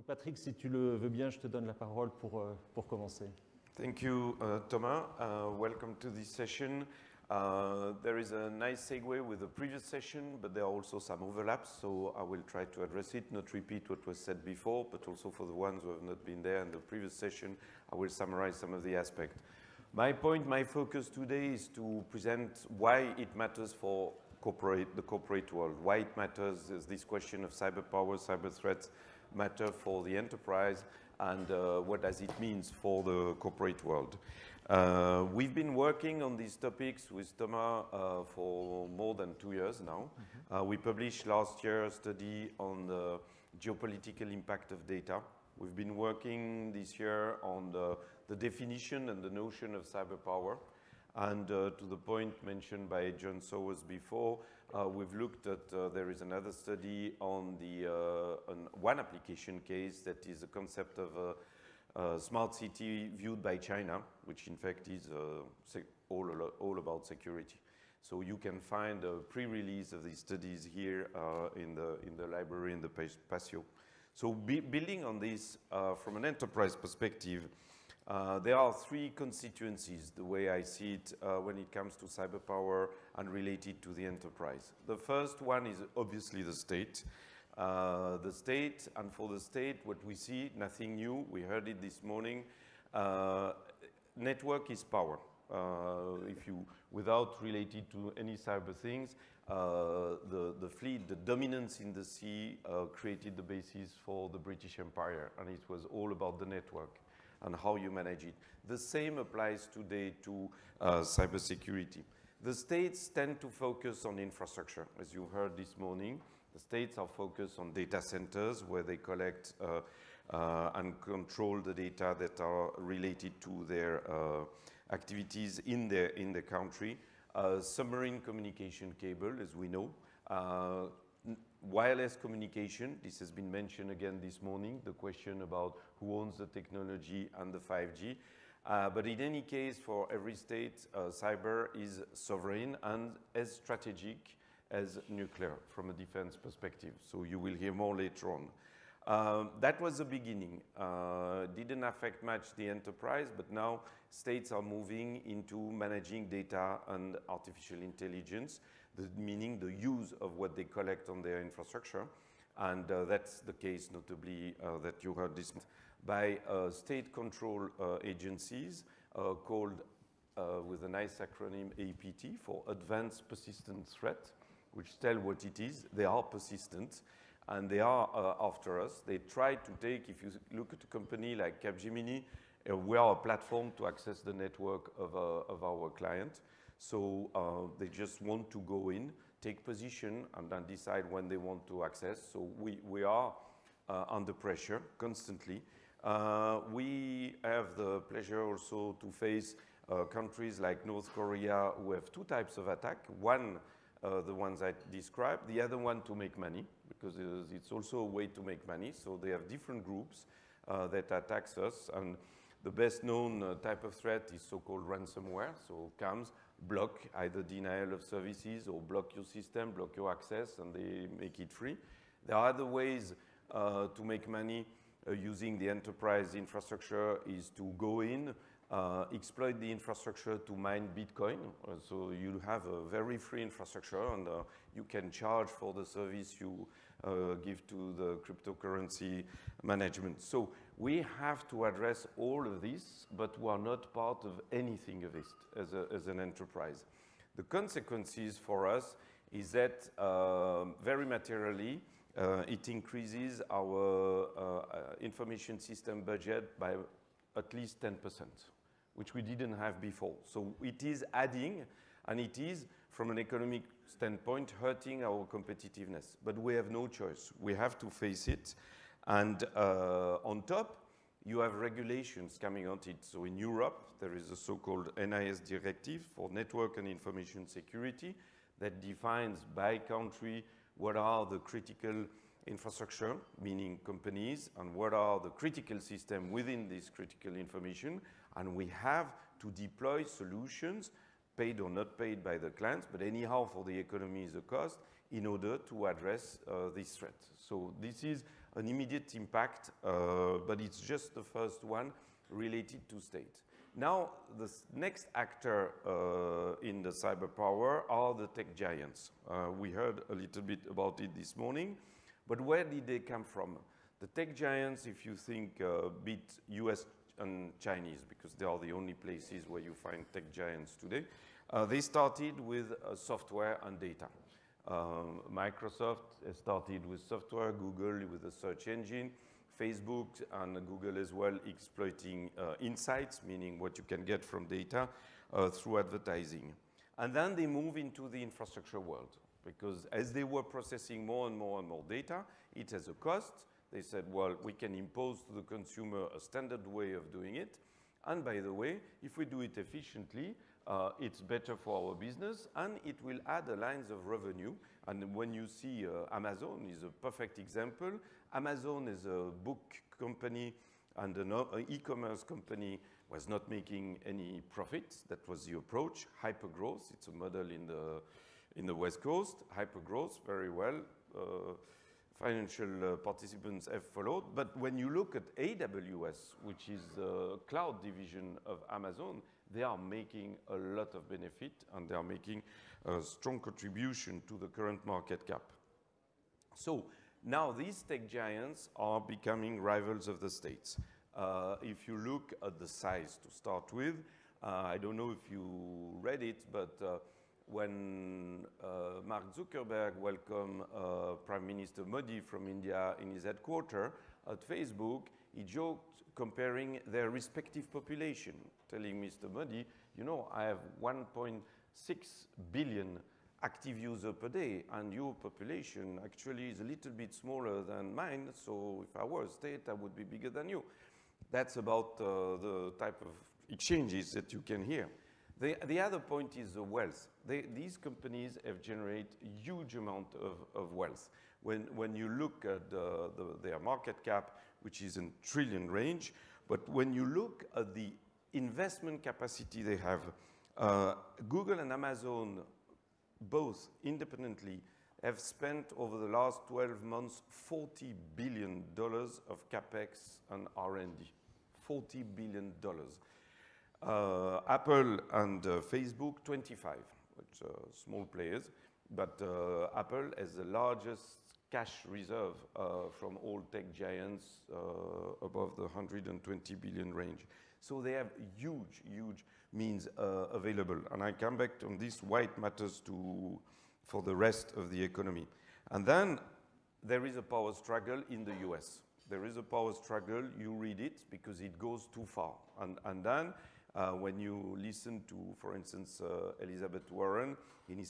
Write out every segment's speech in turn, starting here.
Patrick, si tu le veux bien, je te donne la parole pour commencer. Thank you, Thomas. Welcome to this session. There is a nice segue with the previous session, but there are also some overlaps, so I will try to address it, not repeat what was said before, but also for the ones who have not been there in the previous session, I will summarize some of the aspects. My point, my focus today is to present why it matters for the corporate world, why it matters is this question of cyber power, cyber threats matter for the enterprise, and what does it mean for the corporate world. We've been working on these topics with Thomas for more than 2 years now. We published last year a study on the geopolitical impact of data. We've been working this year on the definition and the notion of cyber power. And to the point mentioned by John Sowers before, we've looked at, there is another study on one application case that is a concept of a smart city viewed by China, which in fact is all about security. So you can find a pre-release of these studies here in the library in the Pasio. So building on this from an enterprise perspective, there are 3 constituencies, the way I see it, when it comes to cyber power and related to the enterprise. The first one is obviously the state. The state, and for the state, what we see, nothing new, we heard it this morning, network is power. Without related to any cyber things, the fleet, the dominance in the sea created the basis for the British Empire, and it was all about the network and how you manage it. The same applies today to cybersecurity. The states tend to focus on infrastructure. As you heard this morning, the states are focused on data centers where they collect and control the data that are related to their activities in the country. Submarine communication cable, as we know. Wireless communication, this has been mentioned again this morning, the question about who owns the technology and the 5G. But in any case, for every state, cyber is sovereign and as strategic as nuclear from a defense perspective. So you will hear more later on. That was the beginning. Didn't affect much the enterprise, but now states are moving into managing data and artificial intelligence, meaning the use of what they collect on their infrastructure. And that's the case notably that you heard this by state control agencies called with a nice acronym APT for Advanced Persistent Threat, which tell what it is. They are persistent and they are after us. They try to take, if you look at a company like Capgemini, we are a platform to access the network of our client. So they just want to go in, take position, and then decide when they want to access. So we are under pressure constantly. We have the pleasure also to face countries like North Korea who have 2 types of attack. One, the ones I described, the other one to make money, because it's also a way to make money. So they have different groups that attacks us. And the best known type of threat is so-called ransomware. So comes, block either denial of services or block your system, block your access, and they make it free. There are other ways to make money using the enterprise infrastructure is to go in, exploit the infrastructure to mine Bitcoin. So you have a very free infrastructure and you can charge for the service you give to the cryptocurrency management. So we have to address all of this, but we are not part of anything of it as an enterprise. The consequences for us is that very materially, it increases our information system budget by at least 10%, which we didn't have before. So it is adding, and it is, from an economic standpoint, hurting our competitiveness. But we have no choice. We have to face it. And on top, you have regulations coming on it. So in Europe, there is a so-called NIS directive for network and information security that defines by country what are the critical infrastructure, meaning companies, and what are the critical systems within this critical information. And we have to deploy solutions, paid or not paid by the clients, but anyhow for the economy is a cost, in order to address this threat. So this is an immediate impact, but it's just the first one related to state. Now, the next actor in the cyber power are the tech giants. We heard a little bit about it this morning, but where did they come from? The tech giants, if you think beat US and Chinese, because they are the only places where you find tech giants today, they started with software and data. Microsoft started with software, Google with a search engine, Facebook and Google as well exploiting insights, meaning what you can get from data through advertising. And then they move into the infrastructure world, because as they were processing more and more and more data, it has a cost. They said, well, we can impose to the consumer a standard way of doing it. And by the way, if we do it efficiently, it's better for our business, and it will add a lines of revenue. And when you see Amazon is a perfect example. Amazon is a book company and an e-commerce company was not making any profits. That was the approach. Hypergrowth, it's a model in the West Coast. Hypergrowth, very well. Financial participants have followed. But when you look at AWS, which is the cloud division of Amazon, they are making a lot of benefit and they are making a strong contribution to the current market cap. So now these tech giants are becoming rivals of the states. If you look at the size to start with, I don't know if you read it, but when Mark Zuckerberg welcomed Prime Minister Modi from India in his headquarters at Facebook, he joked comparing their respective population, telling Mr. Modi, you know, I have 1.6 billion active users per day, and your population actually is a little bit smaller than mine, so if I were a state, I would be bigger than you. That's about the type of exchanges that you can hear. The other point is the wealth. These companies have generated a huge amount of wealth. When you look at their market cap, which is in trillion range, but when you look at the investment capacity they have, Google and Amazon both independently have spent over the last 12 months $40 billion of capex and R&D. $40 billion. Apple and Facebook, 25, which are small players, but Apple has the largest cash reserve from all tech giants above the 120 billion range. So they have huge, huge means available. And I come back on this, why it matters for the rest of the economy. And then there is a power struggle in the US. There is a power struggle, you read it, because it goes too far. And then when you listen to, for instance, Elizabeth Warren in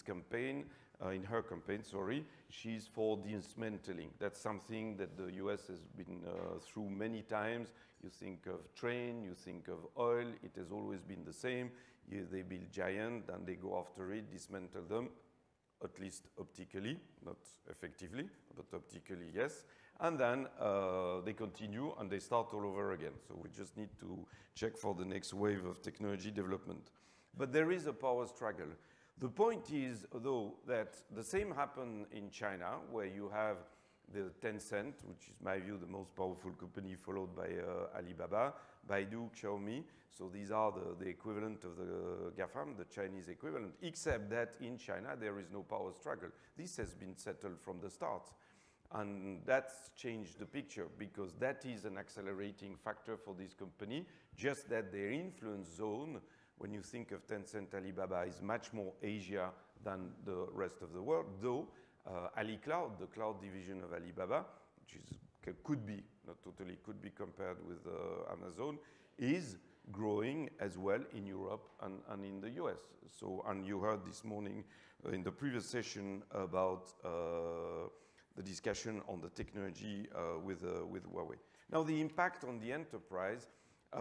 her campaign, she's for dismantling. That's something that the US has been through many times. You think of train, you think of oil, it has always been the same. They build giant and they go after it, dismantle them, at least optically, not effectively, but optically, yes. And then they continue and they start all over again. So we just need to check for the next wave of technology development. But there is a power struggle. The point is, though, that the same happened in China, where you have the Tencent, which is, in my view, the most powerful company, followed by Alibaba, Baidu, Xiaomi. So these are the equivalent of the GAFAM, the Chinese equivalent, except that in China there is no power struggle. This has been settled from the start. And that's changed the picture, because that is an accelerating factor for this company, just that their influence zone, when you think of Tencent, Alibaba, is much more Asia than the rest of the world, though AliCloud, the cloud division of Alibaba, which could be, not totally, could be compared with Amazon, is growing as well in Europe and in the US. So, and you heard this morning in the previous session about the discussion on the technology with Huawei. Now, the impact on the enterprise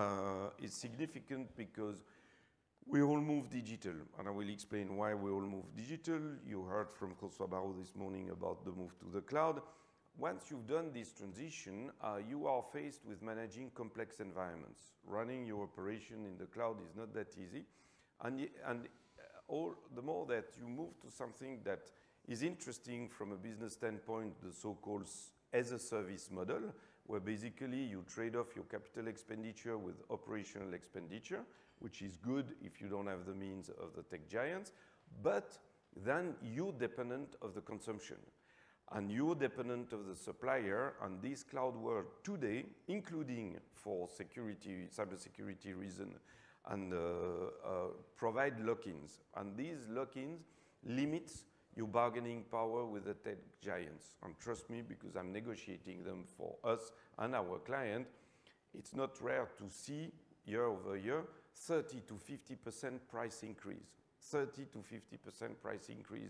is significant because we all move digital, and I will explain why we all move digital. You heard from François Barraud this morning about the move to the cloud. Once you've done this transition, you are faced with managing complex environments. Running your operation in the cloud is not that easy. And the more that you move to something that is interesting from a business standpoint, the so-called as a service model, where basically you trade off your capital expenditure with operational expenditure, which is good if you don't have the means of the tech giants, but then you're dependent of the consumption. And you're dependent of the supplier, and this cloud world today, including for security, cybersecurity reason, and provide lock-ins. And these lock-ins limits your bargaining power with the tech giants. And trust me, because I'm negotiating them for us and our client, it's not rare to see year over year 30 to 50% price increase. 30 to 50% price increase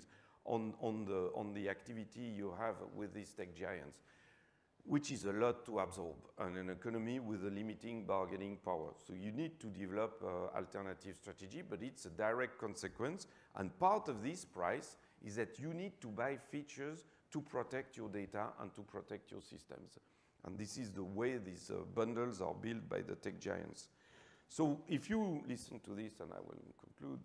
on the activity you have with these tech giants, which is a lot to absorb in an economy with a limiting bargaining power. So you need to develop alternative strategy, but it's a direct consequence. And part of this price is that you need to buy features to protect your data and to protect your systems. And this is the way these bundles are built by the tech giants. So if you listen to this, and I will conclude,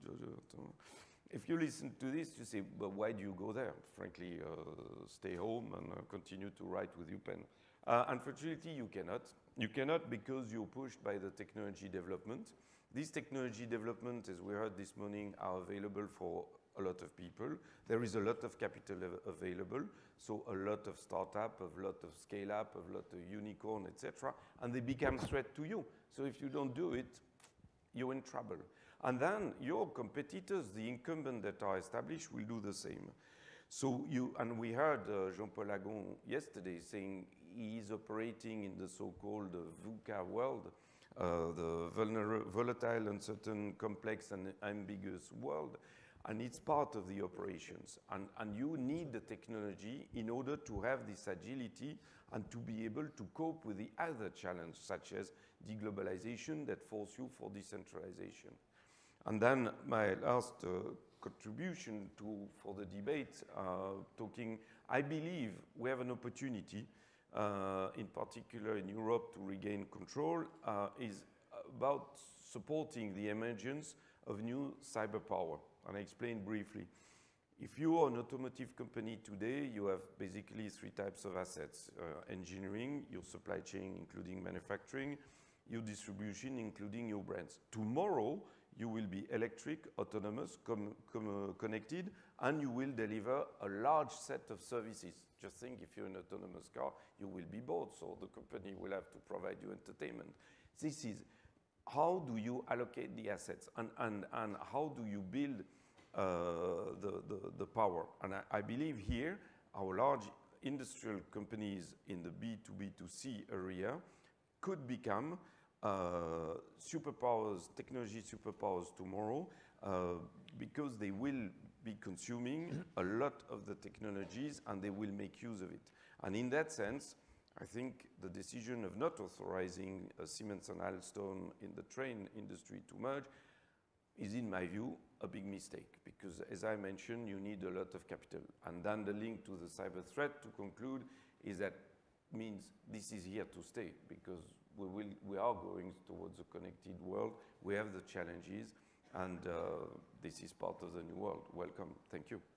if you listen to this, you say, but why do you go there? Frankly, stay home and continue to write with your pen. Unfortunately, you cannot. You cannot because you're pushed by the technology development. These technology development, as we heard this morning, are available for a lot of people. There is a lot of capital available, so a lot of startup, a lot of scale-up, a lot of unicorn, etc., and they become threat to you. So if you don't do it, you're in trouble. And then your competitors, the incumbents that are established, will do the same. So and we heard Jean-Paul Agon yesterday saying he is operating in the so-called VUCA world, the volatile, uncertain, complex, and ambiguous world. And it's part of the operations. And you need the technology in order to have this agility and to be able to cope with the other challenges, such as deglobalization that force you for decentralization. And then my last contribution for the debate, I believe we have an opportunity, in particular in Europe, to regain control, is about supporting the emergence of new cyber power. And I explain briefly. If you are an automotive company today, you have basically three types of assets. Engineering, your supply chain, including manufacturing, your distribution, including your brands. Tomorrow, you will be electric, autonomous, connected, and you will deliver a large set of services. Just think if you're an autonomous car, you will be bored, so the company will have to provide you entertainment. This is how do you allocate the assets and how do you build the power? And I believe here our large industrial companies in the B2B2C area could become superpowers, technology superpowers tomorrow, because they will be consuming a lot of the technologies and they will make use of it. And in that sense, I think the decision of not authorizing Siemens and Alstom in the train industry to merge is, in my view, a big mistake, because as I mentioned, you need a lot of capital. And then the link to the cyber threat, to conclude, is that means this is here to stay, because we are going towards a connected world. We have the challenges, and this is part of the new world. Welcome. Thank you.